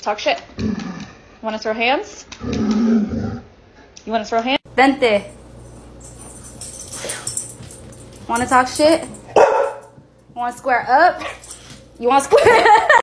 Talk shit. Want to throw hands? You want to throw hands? Vente. Want to talk shit? Want to square up? You want to square?